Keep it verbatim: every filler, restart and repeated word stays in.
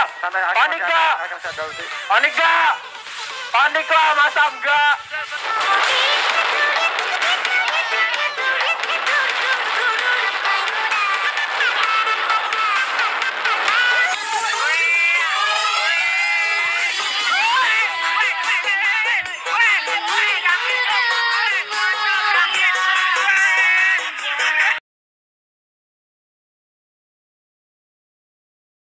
Santai, akan Panik masih- gak? akan saya dauti. Panik gak? Panik lah, masa enggak?